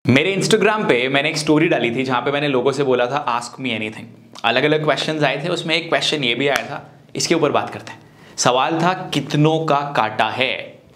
मेरे इंस्टाग्राम पे मैंने एक स्टोरी डाली थी जहां पे मैंने लोगों से बोला था आस्क मी एनीथिंग। अलग अलग क्वेश्चंस आए थे, उसमें एक क्वेश्चन ये भी आया था, इसके ऊपर बात करते हैं। सवाल था कितनों का काटा है।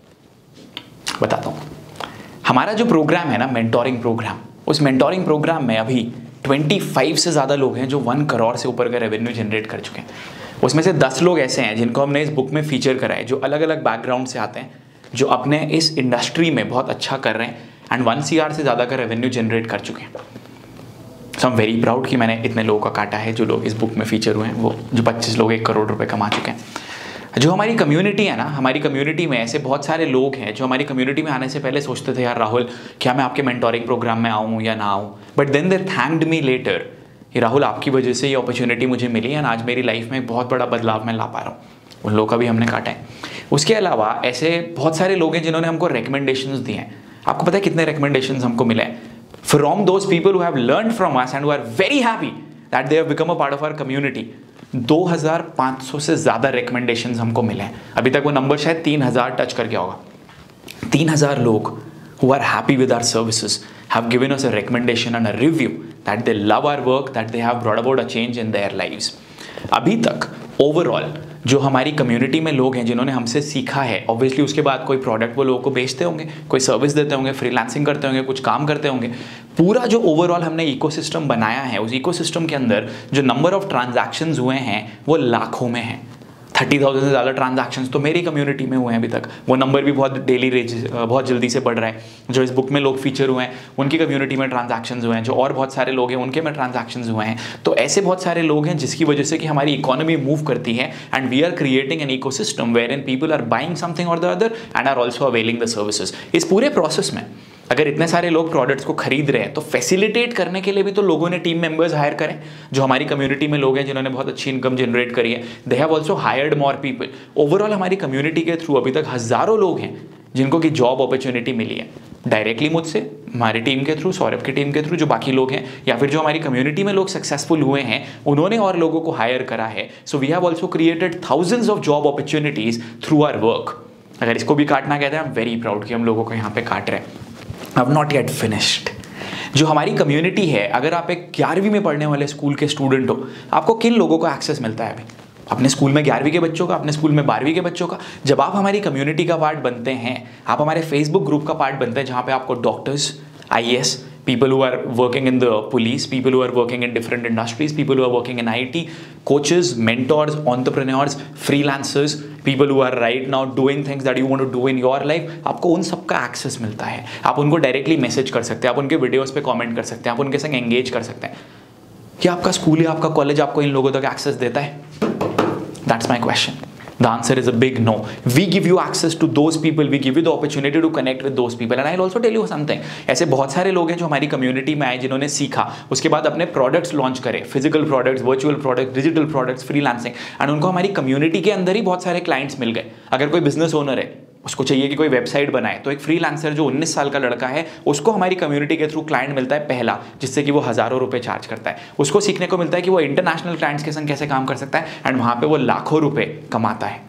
बताता हूं, हमारा जो प्रोग्राम है ना मेंटोरिंग प्रोग्राम, उस मेंटोरिंग प्रोग्राम में अभी 25 से ज़्यादा लोग हैं जो 1 करोड़ से ऊपर का रेवेन्यू जनरेट कर चुके हैं। उसमें से 10 लोग ऐसे हैं जिनको हमने इस बुक में फीचर करा है, जो अलग अलग बैकग्राउंड से आते हैं, जो अपने इस इंडस्ट्री में बहुत अच्छा कर रहे हैं एंड 1 CR से ज़्यादा का रेवेन्यू जनरेट कर चुके हैं। So I am very proud कि मैंने इतने लोगों का काटा है जो लोग इस बुक में फीचर हुए हैं, वो जो 25 लोग 1 करोड़ रुपए कमा चुके हैं। जो हमारी कम्युनिटी है ना, हमारी कम्युनिटी में ऐसे बहुत सारे लोग हैं जो हमारी कम्युनिटी में आने से पहले सोचते थे यार राहुल क्या मैं आपके मेंटोरिंग प्रोग्राम में आऊँ या ना आऊँ, but then they thanked me later कि राहुल आपकी वजह से ये अपॉर्चुनिटी मुझे मिली है, आज मेरी लाइफ में एक बहुत बड़ा बदलाव मैं ला पा रहा हूँ। उन लोगों का भी हमने काटा है। उसके अलावा ऐसे बहुत सारे लोग हैं जिन्होंने हमको रिकमेंडेशंस दिए हैं। आपको पता है कितने रिकमेंडेशंस हमको मिले हैं? From those people who have learned from us and who are very happy that they have become a part of our community. 2500 से ज़्यादा रिकमेंडेशंस हमको मिले हैं। अभी तक वो नंबर शायद 3000 टच कर गया होगा। 3000 लोग who are happy with our services have given us a recommendation and a review that they love our work, that they have brought about a change in their lives. अभी तक overall जो हमारी community में लोग हैं जिन्होंने हमसे सीखा है, ऑब्वियसली उसके बाद कोई प्रोडक्ट वो लोगों को बेचते होंगे, कोई सर्विस देते होंगे, फ्रीलांसिंग करते होंगे, कुछ काम करते होंगे। पूरा जो ओवरऑल हमने इकोसिस्टम बनाया है, उस इकोसिस्टम के अंदर जो नंबर ऑफ ट्रांजैक्शंस हुए हैं वो लाखों में हैं। 30,000 से ज़्यादा ट्रांजैक्शंस तो मेरी कम्युनिटी में हुए हैं अभी तक। वो नंबर भी बहुत जल्दी से बढ़ रहा है। जो इस बुक में लोग फीचर हुए हैं उनकी कम्युनिटी में ट्रांजैक्शंस हुए हैं, जो और बहुत सारे लोग हैं उनके में ट्रांजैक्शंस हुए हैं। तो ऐसे बहुत सारे लोग हैं जिसकी वजह से कि हमारी इकोनॉमी मूव करती है and we are creating an ecosystem where in people are buying something और the other end are also availing the services. इस पूरे प्रोसेस में अगर इतने सारे लोग प्रोडक्ट्स को खरीद रहे हैं तो फैसिलिटेट करने के लिए भी तो लोगों ने टीम मेंबर्स हायर करें। जो हमारी कम्युनिटी में लोग हैं जिन्होंने बहुत अच्छी इनकम जनरेट करी है, they have also hired more people. Overall हमारी कम्युनिटी के थ्रू अभी तक हज़ारों लोग हैं जिनको कि जॉब अपॉर्चुनिटी मिली है, डायरेक्टली मुझसे, हमारी टीम के थ्रू, सौरभ की टीम के थ्रू, जो बाकी लोग हैं, या फिर जो हमारी कम्युनिटी में लोग सक्सेसफुल हुए हैं उन्होंने और लोगों को हायर करा है। So we have also created thousands of job opportunities through our work. अगर इसको भी काटना कहते हैं, आई एम वेरी प्राउड कि हम लोगों को यहाँ पे काट रहे हैं। I've not yet finished. जो हमारी कम्युनिटी है, अगर आप एक 11वीं में पढ़ने वाले स्कूल के स्टूडेंट हो, आपको किन लोगों को एक्सेस मिलता है अभी? अपने स्कूल में 11वीं के बच्चों का, अपने स्कूल में 12वीं के बच्चों का। जब आप हमारी कम्युनिटी का पार्ट बनते हैं, आप हमारे फेसबुक ग्रुप का पार्ट बनते हैं जहाँ पे आपको doctors, IAS, people who are working in the police, people who are working in different industries, people who are working in IT, coaches, mentors, entrepreneurs, freelancers, people who are right now doing things that you want to do in your life, आपको उन सब का access मिलता है। आप उनको directly message कर सकते हैं, आप उनके वीडियोस पे कमेंट कर सकते हैं, आप उनके संग एंगेज कर सकते हैं। क्या आपका स्कूल या आपका कॉलेज आपको इन लोगों तक एक्सेस देता है? That's my question. The answer is a big no. We give you access to those people. We give you the opportunity to connect with those people. And I'll also tell you something. ऐसे बहुत सारे लोग हैं जो हमारी community में आए, जिन्होंने सीखा, उसके बाद अपने प्रोडक्ट्स लॉन्च करे, physical products, virtual products, digital products, freelancing, and उनको हमारी कम्युनिटी के अंदर ही बहुत सारे क्लाइंट्स मिल गए। अगर कोई बिजनेस ओनर है, उसको चाहिए कि कोई वेबसाइट बनाए, तो एक फ्रीलांसर जो 19 साल का लड़का है, उसको हमारी कम्युनिटी के थ्रू क्लाइंट मिलता है पहला, जिससे कि वो हज़ारों रुपए चार्ज करता है। उसको सीखने को मिलता है कि वो इंटरनेशनल क्लाइंट्स के संग कैसे काम कर सकता है एंड वहाँ पे वो लाखों रुपए कमाता है।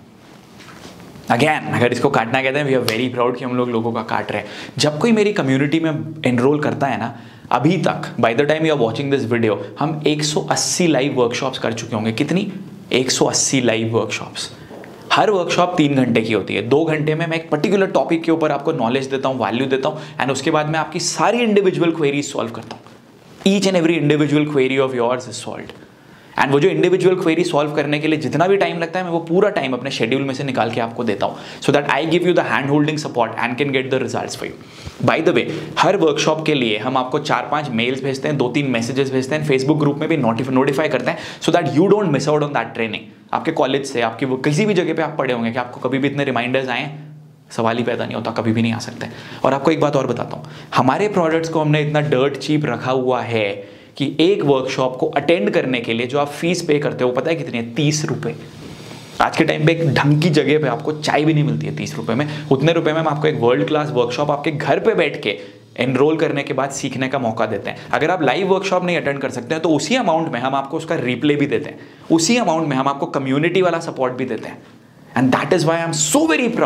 अगेन, अगर इसको काटना कहते हैं, वी आर वेरी प्राउड कि हम लोगों का काट रहे हैं। जब कोई मेरी कम्युनिटी में एनरोल करता है ना, अभी तक by the time you are watching this video, हम 180 लाइव वर्कशॉप्स कर चुके होंगे। कितनी? 180 लाइव वर्कशॉप्स। हर वर्कशॉप 3 घंटे की होती है। 2 घंटे में मैं एक पर्टिकुलर टॉपिक के ऊपर आपको नॉलेज देता हूँ, वैल्यू देता हूँ, एंड उसके बाद मैं आपकी सारी इंडिविजुअल क्वेरीज सॉल्व करता हूँ। Each and every individual query of yours is solved. And वो जो इंडिविजुअल क्वेरी सॉल्व करने के लिए जितना भी टाइम लगता है, मैं वो पूरा टाइम अपने शेड्यूल में से निकाल के आपको देता हूँ, so that I give you the hand holding support and can get the results for you. By the way, हर वर्कशॉप के लिए हम आपको 4-5 मेल्स भेजते हैं, 2-3 मैसेजेस भेजते हैं, फेसबुक ग्रुप में भी नोटिफाई करते हैं, so that you don't miss out on that training. आपके कॉलेज से, आपकी वो किसी भी जगह पे आप पढ़े होंगे कि आपको कभी भी इतने रिमाइंडर्स आए, सवाल ही पैदा नहीं होता, कभी भी नहीं आ सकते। और आपको एक बात और बताता हूँ, हमारे प्रोडक्ट्स को हमने इतना डर्ट चीप रखा हुआ है कि एक वर्कशॉप को अटेंड करने के लिए जो आप फीस पे करते हो, पता है कितनी है? 30 रुपये। आज के टाइम पे एक ढंग की जगह पे आपको चाय भी नहीं मिलती है 30 रुपये में। उतने रुपए में हम आपको एक वर्ल्ड क्लास वर्कशॉप आपके घर पे बैठ के एनरोल करने के बाद सीखने का मौका देते हैं। अगर आप लाइव वर्कशॉप नहीं अटेंड कर सकते हैं तो उसी अमाउंट में हम आपको उसका रिप्ले भी देते हैं, उसी अमाउंट में हम आपको कम्युनिटी वाला सपोर्ट भी देते हैं। And that is why I am so very proud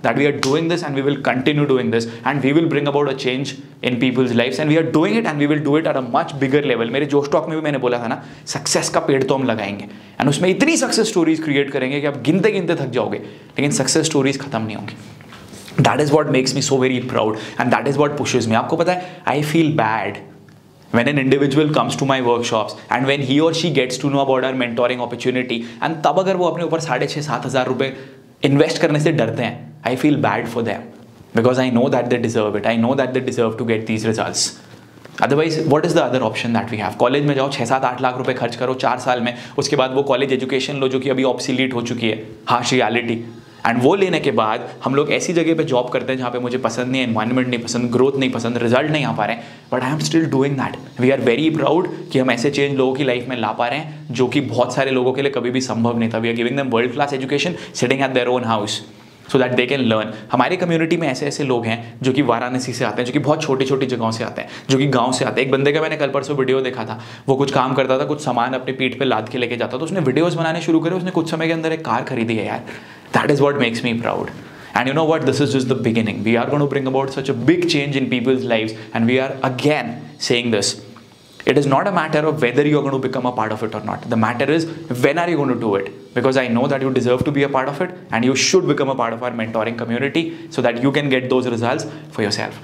that we are doing this and we will continue doing this and we will bring about a change in people's lives and we are doing it and we will do it at a much bigger level. मेरे जोश talk में भी मैंने बोला था ना, success का पेड़ तो हम लगाएंगे एंड उसमें इतनी सक्सेस स्टोरीज क्रिएट करेंगे कि आप गिनते गिनते थक जाओगे, लेकिन सक्सेस स्टोरीज खत्म नहीं होंगी. That is what makes me so very proud and that is what pushes me. आपको पता है, I feel bad when an individual comes to my workshops and when he or she gets to know about our mentoring opportunity and तब अगर वो अपने ऊपर 6,500-7,000 रुपए invest करने से डरते हैं, I feel bad for them because I know that they deserve it. I know that they deserve to get these results. Otherwise, what is the other option that we have? College में जाओ, 6-7-8 लाख रुपए खर्च करो 4 साल में, उसके बाद वो कॉलेज एजुकेशन लो जो कि अभी ऑब्सोलीट हो चुकी है, हार्श रियलिटी. एंड वो लेने के बाद हम लोग ऐसी जगह पे जॉब करते हैं जहाँ पे मुझे पसंद नहीं है, एनवायरनमेंट नहीं पसंद, ग्रोथ नहीं पसंद, रिजल्ट नहीं आ पा रहे हैं, but I am still doing that. We are very proud कि हम ऐसे चेंज लोगों की लाइफ में ला पा रहे हैं जो कि बहुत सारे लोगों के लिए कभी भी संभव नहीं था. We are giving them world class education sitting at their own house so that they can learn. हमारे कम्युनिटी में ऐसे ऐसे लोग हैं जो कि वाराणसी से आते हैं, जो कि बहुत छोटी छोटी जगहों से आते हैं, जो कि गांव से आते हैं. एक बंदे का मैंने कल परसों वीडियो देखा था, वो कुछ काम करता था, कुछ सामान अपनी पीठ पे लाद के लेके जाता, तो उसने वीडियोस बनाने शुरू करे, उसने कुछ समय के अंदर एक कार खरीदी है यार. That is what makes me proud. And you know what? This is just the beginning. We are going to bring about such a big change in people's lives. And we are again saying this. It is not a matter of whether you are going to become a part of it or not. The matter is when are you going to do it? Because I know that you deserve to be a part of it and you should become a part of our mentoring community so that you can get those results for yourself.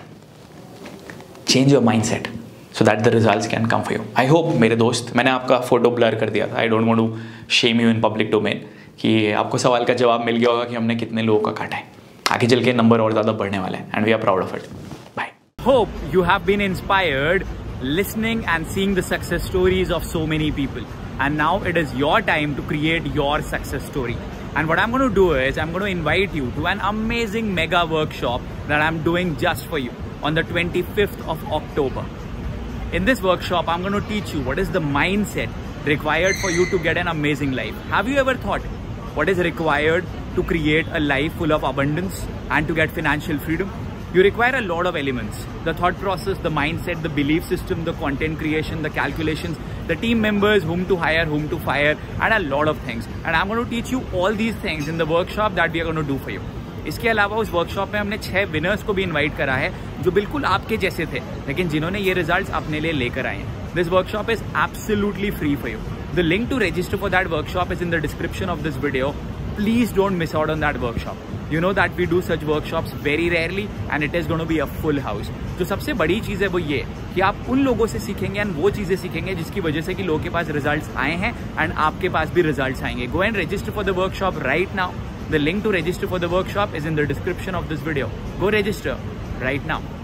Change your mindset so that the results can come for you. I hope, मेरे दोस्त, मैंने आपका photo blur कर दिया था. I don't want to shame you in public domain. कि आपको सवाल का जवाब मिल गया होगा कि हमने कितने लोगों का काटा है. आगे चल के नंबर और ज़्यादा बढ़ने वाले हैं and we are proud of it. Bye. Hope you have been inspired listening and seeing the success stories of so many people, and now it is your time to create your success story. And what I'm going to do is I'm going to invite you to an amazing mega workshop that I'm doing just for you on the 25th of October. In this workshop I'm going to teach you what is the mindset required for you to get an amazing life. Have you ever thought what is required to create a life full of abundance and to get financial freedom? You require a lot of elements: the thought process, the mindset, the belief system, the content creation, the calculations, the team members, whom to hire, whom to fire, and a lot of things. And I'm going to teach you all these things in the workshop that we are going to do for you. इसके अलावा उस workshop में हमने 6 winners को भी invite करा है जो बिल्कुल आपके जैसे थे लेकिन जिन्होंने ये रिजल्ट्स अपने लिए लेकर आए हैं. This workshop is absolutely free for you. The link to register for that workshop is in the description of this video. Please don't miss out on that workshop. You know that we do such workshops very rarely and it is going to be a full house. जो सबसे बड़ी चीज़ है वो ये कि आप उन लोगों से सीखेंगे एंड वो चीज़ें सीखेंगे जिसकी वजह से कि लोगों के पास रिजल्ट्स आए हैं एंड आपके पास भी रिजल्ट्स आएंगे. Go and register for the workshop right now. The link to register for the workshop is in the description of this video. Go register right now.